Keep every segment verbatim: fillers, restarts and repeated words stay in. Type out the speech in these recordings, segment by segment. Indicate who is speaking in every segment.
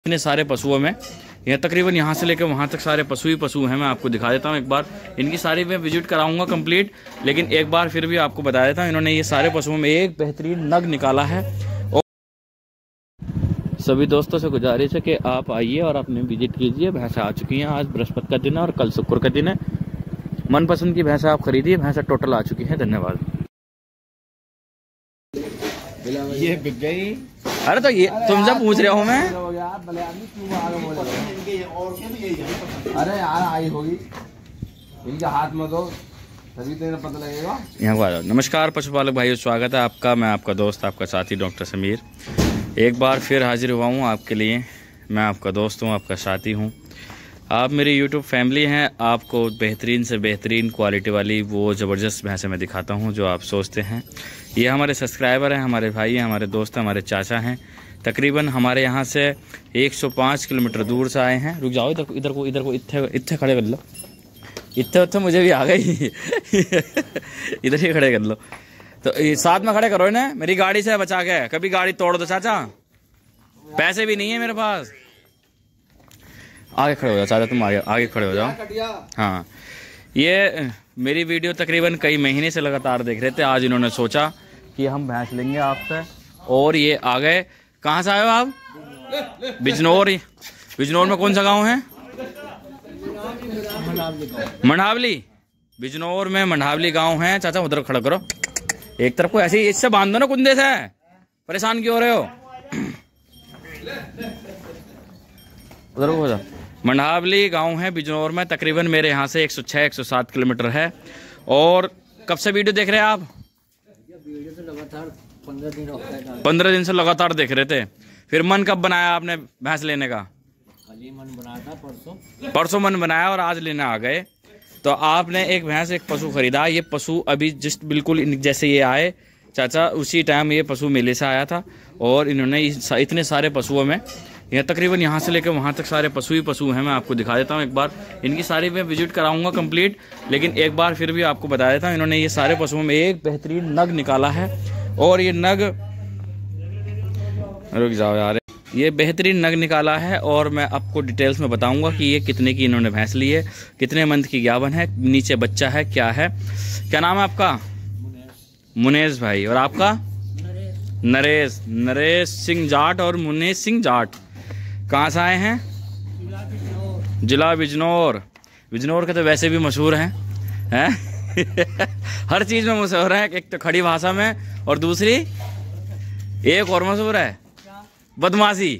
Speaker 1: इतने सारे पशुओं में यह तकरीबन यहाँ से लेकर वहाँ तक सारे पशु ही पशु हैं। मैं आपको दिखा देता हूँ एक बार, इनकी सारी मैं विजिट कराऊंगा कंप्लीट, लेकिन एक बार फिर भी आपको बता देता हूँ इन्होंने ये सारे पशुओं में एक बेहतरीन नग निकाला है। और सभी दोस्तों से गुजारिश है कि आप आइए और अपने विजिट कीजिए। भैंसें आ चुकी हैं, आज बृहस्पति का दिन है और कल शुक्र का दिन है। मनपसंद की भैंसें आप खरीदिए, भैंसें टोटल आ चुकी हैं। धन्यवाद।
Speaker 2: ये बिक गई।
Speaker 1: अरे तो ये तुमसे पूछ रहा हूँ मैं।
Speaker 2: अरे यार आई होगी इनके हाथ में तो तभी तो पता लगेगा।
Speaker 1: यहाँ को आ जाओ। नमस्कार पशुपालक भाइयों, स्वागत है आपका। मैं आपका दोस्त, आपका साथी डॉक्टर समीर एक बार फिर हाजिर हुआ हूँ आपके लिए। मैं आपका दोस्त हूँ, आपका साथी हूँ। आप मेरी यूट्यूब फैमिली हैं। आपको बेहतरीन से बेहतरीन क्वालिटी वाली वो ज़बरदस्त भैंसें मैं दिखाता हूँ जो आप सोचते हैं। ये हमारे सब्सक्राइबर हैं, हमारे भाई हैं, हमारे दोस्त हैं, हमारे चाचा हैं। तकरीबन हमारे यहाँ से एक सौ पाँच किलोमीटर दूर से आए हैं। रुक जाओ, इधर को इधर को इधर को इतने इतने खड़े कर लो। इतने इतने मुझे भी आ गई। इधर ही खड़े कर लो। तो साथ में खड़े करो इन्हें, मेरी गाड़ी से बचा के। कभी गाड़ी तोड़ दो चाचा, पैसे भी नहीं है मेरे पास। आगे खड़े हो जाओ चाचा, तुम आगे आगे खड़े हो जाओ। हाँ, ये मेरी वीडियो तकरीबन कई महीने से लगातार देख रहे थे। आज इन्होंने सोचा कि हम भैंस लेंगे आपसे, और ये आ गए। कहाँ से आए हो आप? बिजनौर। बिजनौर में कौन सा गांव है? मंडावली। बिजनौर में मंडावली गांव है। चाचा उधर खड़ा करो, एक तरफ को ऐसे ही इससे बांध दो ना, कुंदे से। परेशान क्यों हो रहे हो? उधर हो जाओ। मंडावली गांव है बिजनौर में। तकरीबन मेरे यहाँ से एक सौ छह एक सौ सात किलोमीटर है। और कब से वीडियो देख रहे हैं आप?
Speaker 2: वीडियो तो लगातार पंद्रह दिन हो गए।
Speaker 1: पंद्रह दिन से लगातार देख रहे थे। फिर मन कब बनाया आपने भैंस लेने का?
Speaker 2: कल ही मन बनाया था, परसों
Speaker 1: परसों मन बनाया और आज लेने आ गए। तो आपने एक भैंस एक पशु खरीदा। ये पशु अभी जस्ट बिल्कुल जैसे ये आए चाचा, उसी टाइम ये पशु मेले से आया था। और इन्होंने इतने सारे पशुओं में यह तकरीबन यहाँ से लेकर वहाँ तक सारे पशु ही पशु हैं। मैं आपको दिखा देता हूँ एक बार, इनकी सारी मैं विजिट कराऊंगा कंप्लीट, लेकिन एक बार फिर भी आपको बता देता हूँ इन्होंने ये सारे पशुओं में एक बेहतरीन नग निकाला है। और ये नग, रुक जाओ यार, ये बेहतरीन नग निकाला है। और मैं आपको डिटेल्स में बताऊंगा कि ये कितने की इन्होंने भैंस ली है, कितने मंथ की ज्ञापन है, नीचे बच्चा है, क्या है। क्या नाम है आपका? मुनेश भाई। और आपका? नरेश। नरेश सिंह जाट और मुनेश सिंह जाट। कहाँ से आए हैं? जिला बिजनौर। बिजनौर के तो वैसे भी मशहूर हैं, हैं? हर चीज़ में मशहूर है। एक तो खड़ी भाषा में, और दूसरी एक और मशहूर है, बदमाशी।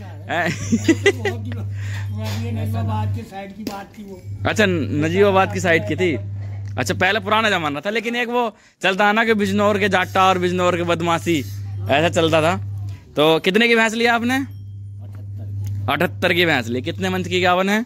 Speaker 1: अच्छा, नजीबाबाद की साइड की थी। अच्छा, पहले पुराना जमाना था, लेकिन एक वो चलता है ना कि बिजनौर के जाट्टा और बिजनौर के बदमाशी, ऐसा चलता था। तो कितने की भैंस लिया आपने? अठहत्तर की भैंस ली। कितने मंथ की ज्ञापन है?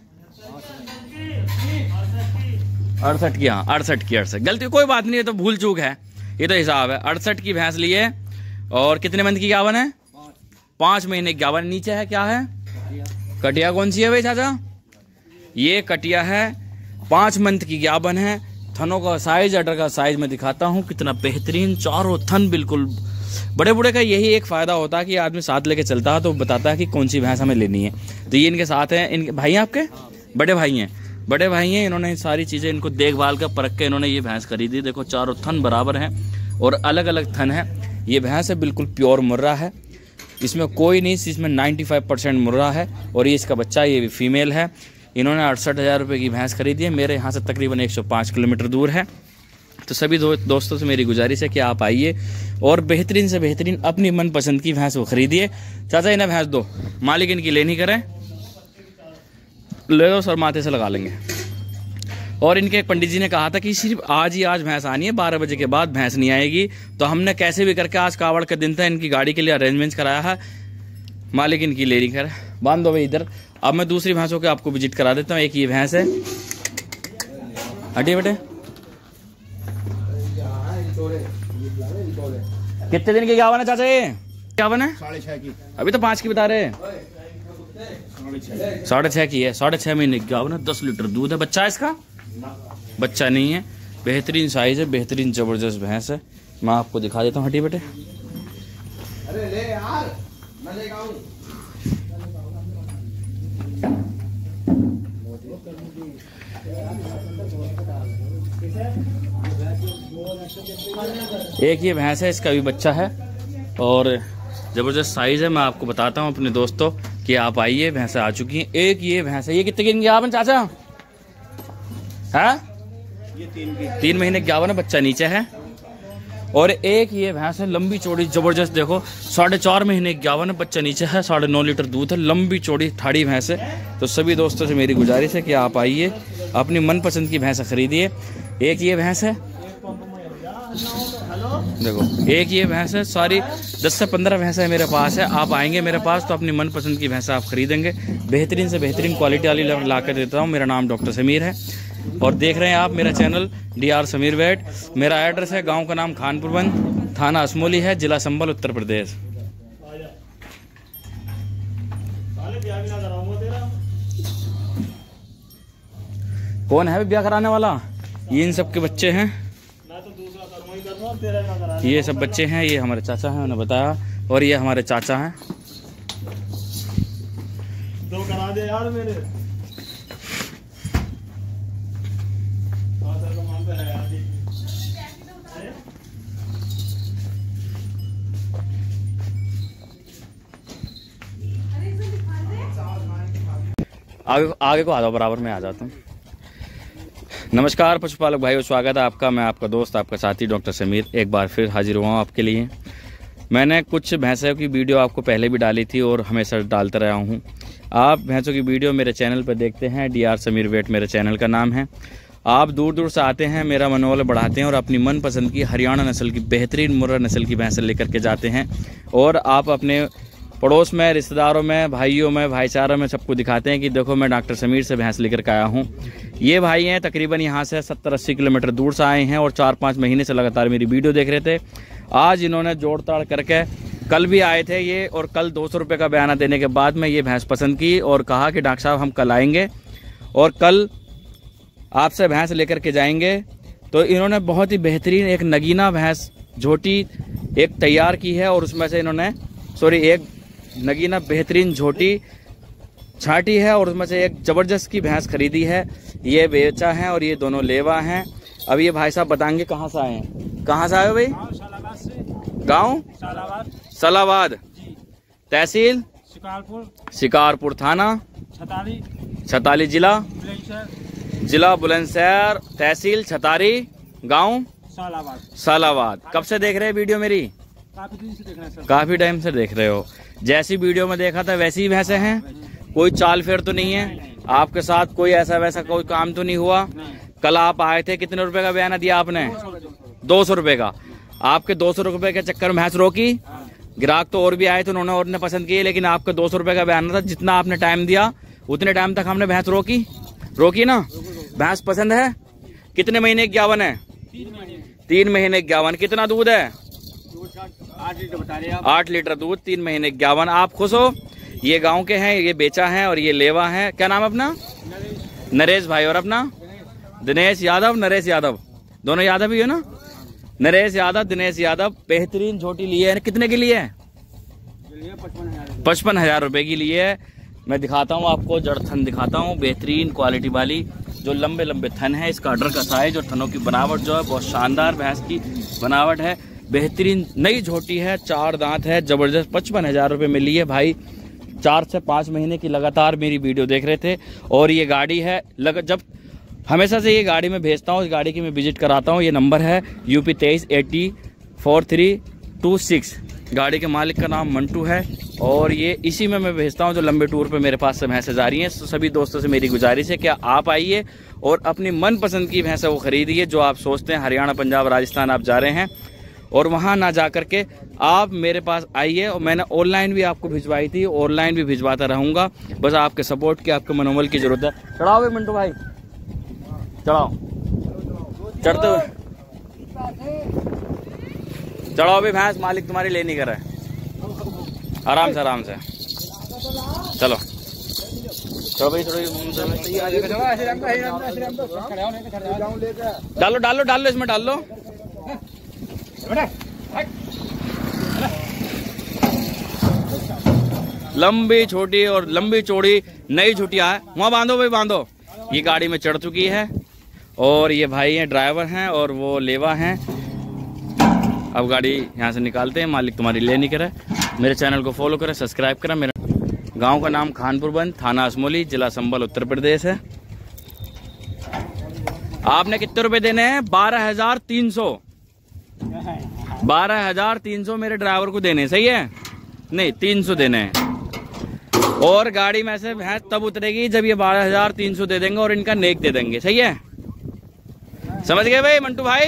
Speaker 1: अड़सठ की। हाँ, अड़सठ की। अड़सठ गलती कोई बात नहीं है, तो भूल चूक है, ये तो हिसाब है। अड़सठ की भैंस ली है। और कितने मंथ की ज्ञापन है? पाँच महीने की ज्ञापन। नीचे है क्या है? कटिया। कौन सी है भाई चाचा? ये कटिया है, पाँच मंथ की ज्ञापन है। थनों का साइज, अडर का साइज मैं दिखाता हूँ कितना बेहतरीन। चारों थन बिल्कुल। बड़े बूढ़े का यही एक फ़ायदा होता है कि आदमी साथ लेके चलता है तो बताता है कि कौन सी भैंस हमें लेनी है। तो ये इनके साथ हैं। इनके भाई हैं आपके? बड़े भाई हैं। बड़े भाई हैं। इन्होंने सारी चीज़ें इनको देखभाल कर परख के इन्होंने ये भैंस खरीदी। देखो चारों थन बराबर हैं और अलग अलग थन है। ये भैंस है बिल्कुल प्योर मुर्रा है, इसमें कोई नहीं, इसमें नाइन्टी फाइव परसेंट मुर्रा है। और ये इसका बच्चा, ये भी फीमेल है। इन्होंने अड़सठ हज़ार रुपये की भैंस खरीदी है। मेरे यहाँ से तकरीबन एक सौ पाँच किलोमीटर दूर है। तो सभी दो, दोस्तों से मेरी गुजारिश है कि आप आइए और बेहतरीन से बेहतरीन अपनी मनपसंद की भैंस वो खरीदिए। चाचा इन्हें भैंस दो, मालिक इनकी लेनी करें, ले लो सर, माथे से लगा लेंगे। और इनके एक पंडित जी ने कहा था कि सिर्फ आज ही आज भैंस आनी है, बारह बजे के बाद भैंस नहीं आएगी। तो हमने कैसे भी करके, आज कावड़ का दिन था, इनकी गाड़ी के लिए अरेंजमेंट कराया है। मालिक इनकी लेनी कर। बांध दो भाई इधर। अब मैं दूसरी भैंसों के आपको विजिट करा देता हूँ। एक ये भैंस है, हटिए बेटे। कितने दिन की ज्ञापन है चाचा? ये ज्ञापन है साढ़े छह की। अभी तो पाँच की बता रहे हैं। साढ़े छह की है। साढ़े छह महीने की ज्ञापन है। दस लीटर दूध है। बच्चा है इसका? बच्चा नहीं है। बेहतरीन साइज है, बेहतरीन जबरदस्त भैंस है। मैं आपको दिखा देता हूँ। हटिए बेटे।
Speaker 2: अरे ले यार, मैं लेके आऊं।
Speaker 1: एक ये भैंस है, इसका भी बच्चा है और जबरदस्त साइज है। मैं आपको बताता हूँ अपने दोस्तों कि आप आइए, भैंसें आ चुकी हैं। एक ये भैंस है, ये कितने दिन की आपन चाचा है? ये तीन की तीन महीने की गावन है, बच्चा नीचे है। और एक ये भैंस है लंबी चौड़ी जबरदस्त, देखो साढ़े चार महीने की गावन है, बच्चा नीचे है, साढ़े नौ लीटर दूध है, लंबी चौड़ी ठाड़ी भैंस है। तो सभी दोस्तों से मेरी गुजारिश है कि आप आइए, अपनी मनपसंद की भैंस खरीदिए। एक ये भैंस है, देखो एक ये भैंस है, सारी दस से पंद्रह भैंस है मेरे पास है। आप आएंगे मेरे पास तो अपनी मनपसंद की भैंस आप खरीदेंगे। बेहतरीन से बेहतरीन क्वालिटी वाली ला कर देता हूँ। मेरा नाम डॉक्टर समीर है और देख रहे हैं आप मेरा चैनल डी आर समीर वेट। मेरा एड्रेस है, गांव का नाम खानपुरबंद, थाना असमोली है, जिला संबल, उत्तर प्रदेश। कौन है ब्याह कराने वाला? ये इन सब के बच्चे हैं, ये सब बच्चे हैं। ये हमारे चाचा हैं, उन्होंने बताया, और ये हमारे चाचा हैं। दो करा दे यार मेरे। आगे आगे को आ जाओ, बराबर में आ जाता हूँ। नमस्कार पशुपालक भाइयों, स्वागत है आपका। मैं आपका दोस्त, आपका साथी डॉक्टर समीर एक बार फिर हाजिर हुआ हूँ आपके लिए। मैंने कुछ भैंसों की वीडियो आपको पहले भी डाली थी और हमेशा डालता रहा हूँ। आप भैंसों की वीडियो मेरे चैनल पर देखते हैं, डी आर समीर वेट मेरे चैनल का नाम है। आप दूर दूर से आते हैं, मेरा मनोबल बढ़ाते हैं और अपनी मनपसंद की हरियाणा नस्ल की बेहतरीन मुर्रा नस्ल की भैंसें लेकर के जाते हैं। और आप अपने पड़ोस में, रिश्तेदारों में, भाइयों में, भाईचारों में सबको दिखाते हैं कि देखो मैं डॉक्टर समीर से भैंस लेकर के आया हूँ। ये भाई हैं तकरीबन यहाँ से सत्तर अस्सी किलोमीटर दूर से आए हैं और चार पाँच महीने से लगातार मेरी वीडियो देख रहे थे। आज इन्होंने जोड़ ताड़ करके कल भी आए थे ये, और कल दो सौ रुपये का बयाना देने के बाद में ये भैंस पसंद की और कहा कि डॉक्टर साहब हम कल आएंगे और कल आपसे भैंस लेकर के जाएंगे। तो इन्होंने बहुत ही बेहतरीन एक नगीना भैंस झोटी एक तैयार की है और उसमें से इन्होंने सॉरी एक नगीना बेहतरीन झोटी छाटी है और उसमें से एक जबरदस्त की भैंस खरीदी है। ये बेचा है और ये दोनों लेवा हैं। अब ये भाई साहब बताएंगे कहाँ से आए हैं। कहाँ से आए हो भाई? गांव सलावाद, तहसील
Speaker 3: शिकारपुर,
Speaker 1: शिकारपुर, थाना
Speaker 3: छतारी,
Speaker 1: छतारी, जिला जिला बुलंदशहर, तहसील छतारी, गांव
Speaker 3: सालावाद।
Speaker 1: सालावाद। कब से देख रहे हैं वीडियो मेरी?
Speaker 3: काफी दिन से देख रहे हैं सर।
Speaker 1: काफी टाइम से देख रहे हो। जैसी वीडियो में देखा था वैसी ही भैंसे हैं, कोई चाल फेर तो नहीं है आपके साथ, कोई ऐसा वैसा कोई काम तो नहीं हुआ? कल आप आए थे, कितने रुपए का बयाना दिया आपने? दो सौ रुपए का। आपके दो सौ रुपए के चक्कर में भैंस रोकी? ग्राहक तो और भी आए थे, उन्होंने और ने पसंद किए, लेकिन आपके दो सौ रुपए का बयाना था। जितना आपने टाइम दिया उतने टाइम तक हमने भैंस रोकी रोकी ना। भैंस पसंद है? कितने महीने ग्यावन है? तीन महीने ग्यावन। कितना दूध है?
Speaker 3: आठ लीटर बता रहे हैं आप।
Speaker 1: आठ लीटर दूध, तीन महीने ग्यावन। आप खुश हो? ये गांव के हैं, ये बेचा है और ये लेवा है। क्या नाम है अपना? नरेश भाई। और अपना? दिनेश यादव, नरेश यादव, दोनों यादव ही हो ना? नरेश यादव, दिनेश यादव। बेहतरीन झोटी लिए है। कितने की लिए है? पचपन हजार रुपए की लिए है। मैं दिखाता हूँ आपको, जड़ थन दिखाता हूँ, बेहतरीन क्वालिटी वाली, जो लंबे लंबे थन है। इसका अडर का साइज और थनों की बनावट जो है बहुत शानदार भैंस की बनावट है। बेहतरीन नई झोटी है, चार दांत है, जबरदस्त। पचपन हजार रुपये में लिए भाई। चार से पाँच महीने की लगातार मेरी वीडियो देख रहे थे और ये गाड़ी है लग जब हमेशा से ये गाड़ी में भेजता हूँ, इस गाड़ी की मैं विजिट कराता हूँ। ये नंबर है यू पी तेईस A T four three two six. गाड़ी के मालिक का नाम मंटू है और ये इसी में मैं भेजता हूँ जो लंबे टूर पे मेरे पास से भैंसें जा रही हैं। तो सभी दोस्तों से मेरी गुजारिश है कि आप आइए और अपनी मनपसंद की भैंसें वो खरीदिए जो आप सोचते हैं। हरियाणा, पंजाब, राजस्थान आप जा रहे हैं और वहाँ ना जा करके आप मेरे पास आइए। और मैंने ऑनलाइन भी आपको भिजवाई थी, ऑनलाइन भी भिजवाता रहूँगा। बस आपके सपोर्ट की, आपके मनोबल की जरूरत है। चढ़ाओ भाई मंटू भाई, चढ़ाओ। चढ़ते हुए चढ़ाओ भी भैंस, मालिक तुम्हारी ले नहीं कर रहा है। आराम से आराम से चलो चलो भाई, डालो डालो डालो इसमें डाल लो। लंबी छोटी और लंबी चौड़ी नई छुटिया है। वहाँ बांधो भाई, बांधो ये गाड़ी में चढ़ चुकी है और ये भाई हैं ड्राइवर हैं और वो लेवा हैं। अब गाड़ी यहाँ से निकालते हैं। मालिक तुम्हारी ले नहीं करे। मेरे चैनल को फॉलो करें, सब्सक्राइब करें। मेरा गांव का नाम खानपुर बंद, थाना असमोली, जिला संबल, उत्तर प्रदेश है। आपने कितने रुपए देने हैं? बारह हजार तीन सौ बारह हजार तीन सौ मेरे ड्राइवर को देने, सही है? नहीं, तीन सौ देने हैं। और गाड़ी में से भैंस तब उतरेगी जब ये बारह हजार तीन सौ दे देंगे और इनका नेक दे देंगे, सही है? समझ गए भाई मंटू भाई?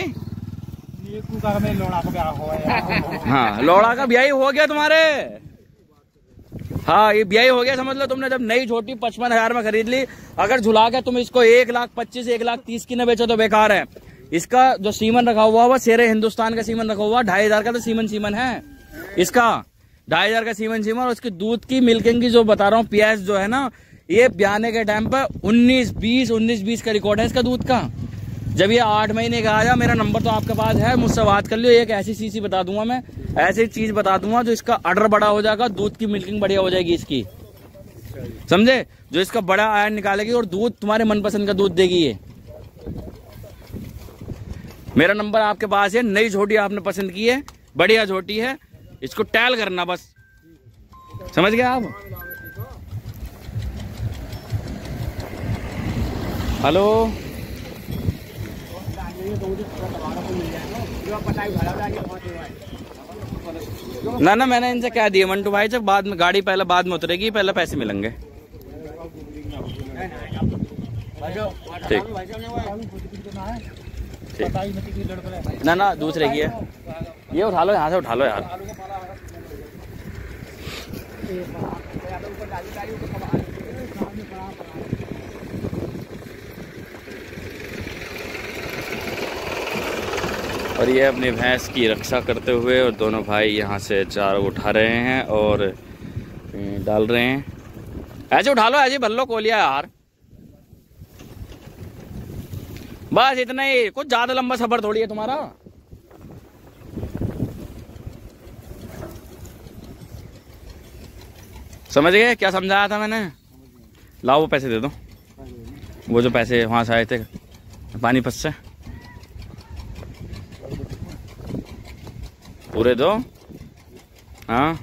Speaker 1: हाँ, लोड़ा का ब्याही हो गया तुम्हारे। हाँ, ये ब्याही हो गया समझ लो तुमने। जब नई छोटी पचपन हजार में खरीद ली, अगर झुला के तुम इसको एक लाख पच्चीस एक लाख तीस की न बेचो तो बेकार है। इसका जो सीमन रखा हुआ हुआ शेरे हिंदुस्तान का सीमन रखा हुआ, ढाई हजार का तो सीमन सीमन है इसका। ढाई हजार का सीमन सीमन और उसकी दूध की मिल्किंग की जो बता रहा हूँ पीएस जो है ना, ये ब्याने के टाइम पर उन्नीस बीस उन्नीस बीस का रिकॉर्ड है इसका दूध का। जब ये आठ महीने का आया, मेरा नंबर तो आपके पास है, मुझसे बात कर लियो। एक ऐसी चीज बता दूंगा मैं, ऐसी चीज बता दूंगा जो इसका ऑर्डर बड़ा हो जाएगा, दूध की मिल्किंग बढ़िया हो जाएगी इसकी, समझे? जो इसका बड़ा आयन निकालेगी और दूध तुम्हारे मनपसंद का दूध देगी ये। मेरा नंबर आपके पास है। नई झोटी आपने पसंद की है, बढ़िया झोटी है, इसको टैल करना बस, समझ गए आप? हेलो, ना ना मैंने इनसे कह दिया मंटू भाई, जब बाद में गाड़ी पहले बाद में उतरेगी, पहले पैसे मिलेंगे। ठीक, ना ना दूसरे की है, ये उठा लो, यहाँ से उठा लो यार। और ये अपनी भैंस की रक्षा करते हुए और दोनों भाई यहाँ से चार उठा रहे हैं और डाल रहे हैं। ऐसे उठा लो, ऐसे भर लो कोलिया यार, बस इतना ही। कुछ ज्यादा लंबा सफर थोड़ी है तुम्हारा। समझ गए क्या समझाया था मैंने? लाओ वो पैसे दे दो, वो जो पैसे वहां से आए थे पानीपत से, पूरे दो। हाँ,